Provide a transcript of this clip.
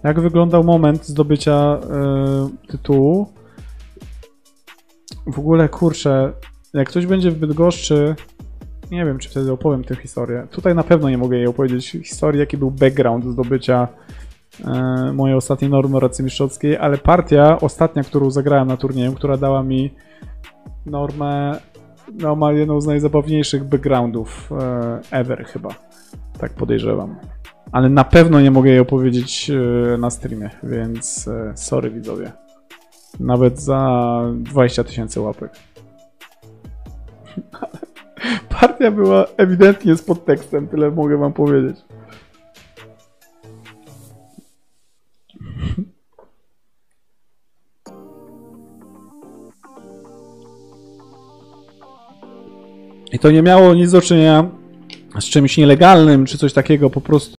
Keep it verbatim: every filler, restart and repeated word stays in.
Jak wyglądał moment zdobycia y, tytułu? W ogóle, kurczę, jak ktoś będzie w Bydgoszczy, nie wiem, czy wtedy opowiem tę historię. Tutaj na pewno nie mogę jej opowiedzieć historii, jaki był background zdobycia y, mojej ostatniej normy arcymistrzowskiej, ale partia ostatnia, którą zagrałem na turnieju, która dała mi normę, no ma jedną z najzabawniejszych backgroundów y, ever chyba. Tak podejrzewam. Ale na pewno nie mogę jej opowiedzieć y, na streamie, więc y, sorry widzowie. Nawet za dwadzieścia tysięcy łapek. Partia była ewidentnie z podtekstem, tyle mogę wam powiedzieć. I to nie miało nic do czynienia z czymś nielegalnym, czy coś takiego, po prostu